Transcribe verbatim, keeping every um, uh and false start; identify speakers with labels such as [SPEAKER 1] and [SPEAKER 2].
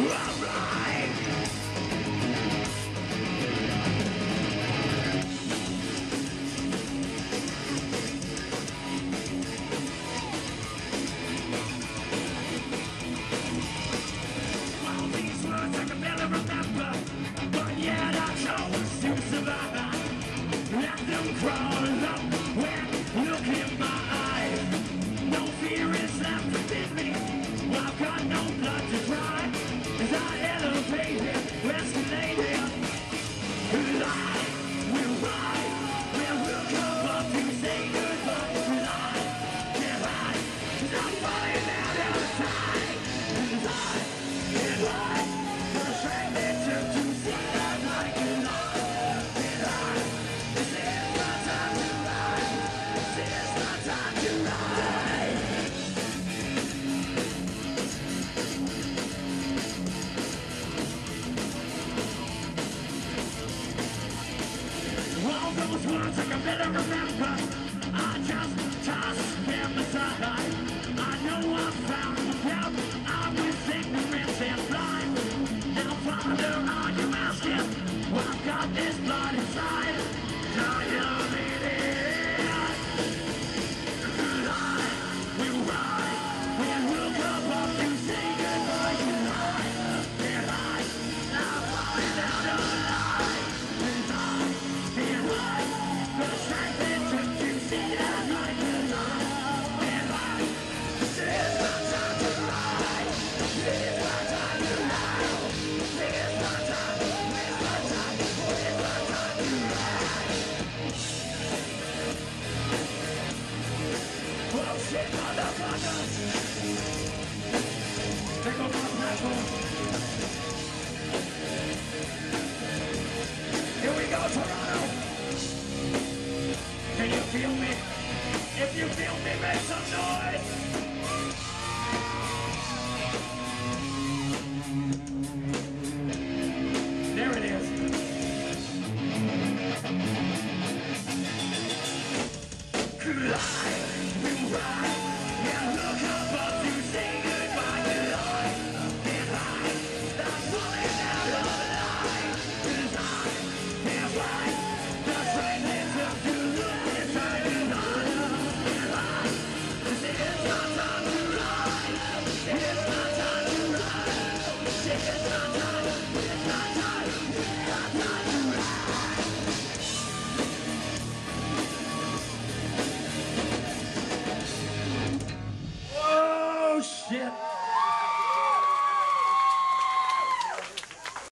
[SPEAKER 1] Those words I can better remember, I just tossed them aside. I know I found out I was ignorant and blind. Now Father, are you asking? Well, I've got this blood inside. Now you need it. I will ride. When we'll come up to say goodbye tonight. And I, I'm falling out of line. And I, and I, the strength it took to see that light tonight. And I, this is my time to ride. This is my time to ride. This is my time. This is my time. This is my time to ride. Oh shit, motherfuckers! Take off my platform. Here we go, Toronto! Can you feel me? If you feel me, make some noise! There it is. Could I be right? Yeah, look up to say goodbye to life. And I stop falling out of line. 'Cause I can't fight the strength it took to look inside and on. And I, this is my time to ride. It's my time to ride. It's my time. It's my time.